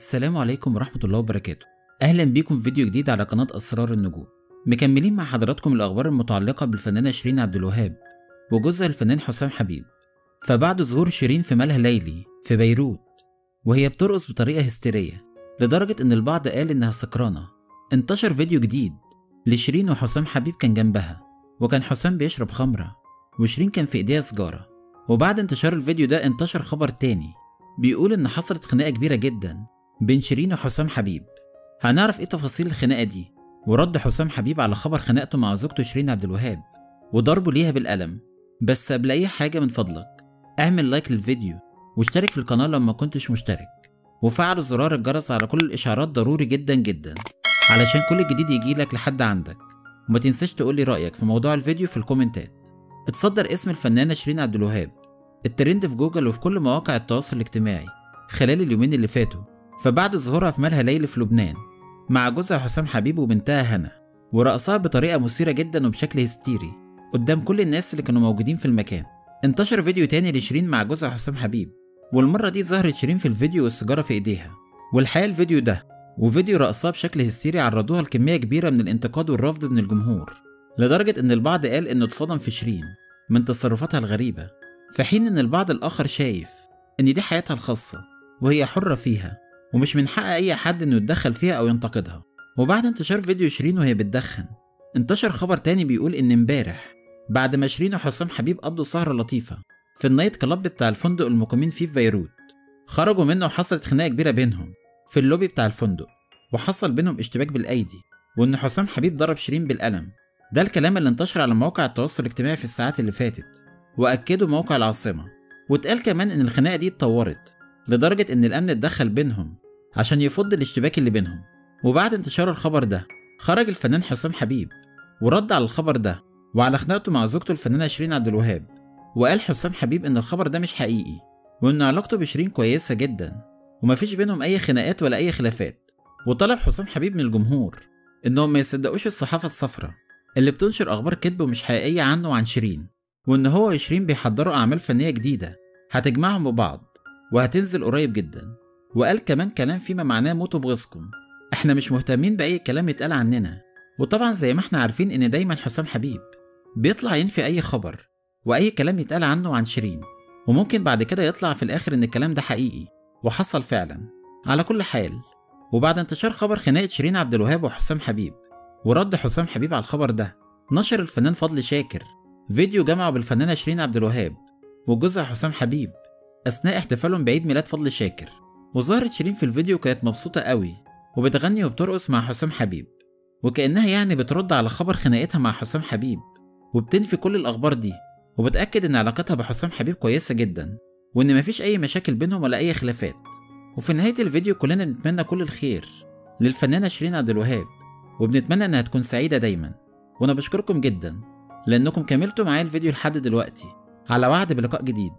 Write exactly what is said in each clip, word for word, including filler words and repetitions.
السلام عليكم ورحمة الله وبركاته. أهلا بيكم في فيديو جديد على قناة أسرار النجوم. مكملين مع حضراتكم الأخبار المتعلقة بالفنانة شيرين عبد الوهاب وجوزها الفنان حسام حبيب. فبعد ظهور شيرين في مالها ليلي في بيروت وهي بترقص بطريقة هستيرية لدرجة إن البعض قال إنها سكرانة، انتشر فيديو جديد لشيرين وحسام حبيب كان جنبها، وكان حسام بيشرب خمرة وشيرين كان في إيديها سجارة. وبعد انتشار الفيديو ده انتشر خبر تاني بيقول إن حصلت خناقة كبيرة جدا بين شيرين وحسام حبيب. هنعرف ايه تفاصيل الخناقة دي ورد حسام حبيب على خبر خناقته مع زوجته شيرين عبد الوهاب وضربه ليها بالقلم. بس قبل اي حاجة من فضلك اعمل لايك للفيديو واشترك في القناة لو ما كنتش مشترك، وفعل زرار الجرس على كل الاشعارات ضروري جدا جدا علشان كل جديد يجيلك لحد عندك. وما تنساش تقولي رأيك في موضوع الفيديو في الكومنتات. اتصدر اسم الفنانة شيرين عبد الوهاب الترند في جوجل وفي كل مواقع التواصل الاجتماعي خلال اليومين اللي فاتوا، فبعد ظهورها في مالها ليلي في لبنان مع جوزها حسام حبيب وبنتها هنا، ورقصها بطريقة مثيرة جدا وبشكل هستيري قدام كل الناس اللي كانوا موجودين في المكان. انتشر فيديو تاني لشيرين مع جوزها حسام حبيب، والمرة دي ظهرت شيرين في الفيديو والسيجارة في ايديها. والحقيقة الفيديو ده وفيديو رقصها بشكل هستيري عرضوها لكمية كبيرة من الانتقاد والرفض من الجمهور، لدرجة ان البعض قال انه اتصدم في شيرين من تصرفاتها الغريبة، في حين ان البعض الاخر شايف ان دي حياتها الخاصة وهي حرة فيها ومش من حق اي حد انه يتدخل فيها او ينتقدها. وبعد انتشار فيديو شيرين وهي بتدخن انتشر خبر تاني بيقول ان امبارح بعد ما شيرين وحسام حبيب قضوا سهرة لطيفة في النايت كلاب بتاع الفندق المقيمين فيه في بيروت، خرجوا منه وحصلت خناقة كبيرة بينهم في اللوبي بتاع الفندق، وحصل بينهم اشتباك بالايدي، وان حسام حبيب ضرب شيرين بالقلم. ده الكلام اللي انتشر على مواقع التواصل الاجتماعي في الساعات اللي فاتت، واكدوا موقع العاصمة. واتقال كمان ان الخناقة دي اتطورت لدرجة ان الامن اتدخل بينهم عشان يفض الاشتباك اللي بينهم. وبعد انتشار الخبر ده خرج الفنان حسام حبيب ورد على الخبر ده وعلى خناقته مع زوجته الفنانة شيرين عبد الوهاب، وقال حسام حبيب ان الخبر ده مش حقيقي، وان علاقته بشيرين كويسة جدا ومفيش بينهم اي خناقات ولا اي خلافات. وطلب حسام حبيب من الجمهور انهم ما يصدقوش الصحافة الصفراء اللي بتنشر اخبار كذب ومش حقيقية عنه وعن شيرين، وان هو وشيرين بيحضروا اعمال فنية جديدة هتجمعهم ببعض وهتنزل قريب جدا. وقال كمان كلام فيما معناه موتوا بغيظكم، احنا مش مهتمين باي كلام يتقال عننا. وطبعا زي ما احنا عارفين ان دايما حسام حبيب بيطلع ينفي اي خبر واي كلام يتقال عنه وعن شيرين، وممكن بعد كده يطلع في الاخر ان الكلام ده حقيقي وحصل فعلا. على كل حال، وبعد انتشار خبر خناقة شيرين عبد الوهاب وحسام حبيب ورد حسام حبيب على الخبر ده، نشر الفنان فضل شاكر فيديو جمعه بالفنانة شيرين عبد الوهاب وجوزها حسام حبيب اثناء احتفالهم بعيد ميلاد فضل شاكر. وظهرت شيرين في الفيديو كانت مبسوطة قوي وبتغني وبترقص مع حسام حبيب، وكأنها يعني بترد على خبر خناقتها مع حسام حبيب، وبتنفي كل الأخبار دي، وبتأكد إن علاقتها بحسام حبيب كويسة جدا وإن مفيش أي مشاكل بينهم ولا أي خلافات. وفي نهاية الفيديو كلنا بنتمنى كل الخير للفنانة شيرين عبد الوهاب، وبنتمنى إنها تكون سعيدة دايما. وأنا بشكركم جدا لأنكم كملتوا معايا الفيديو لحد دلوقتي، على وعد بلقاء جديد.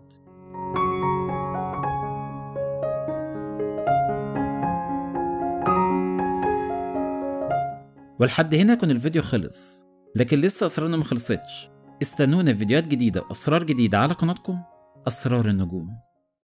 ولحد هنا يكون الفيديو خلص، لكن لسه أسرارنا ما خلصتش. استنونا في فيديوهات جديدة وأسرار جديدة على قناتكم أسرار النجوم.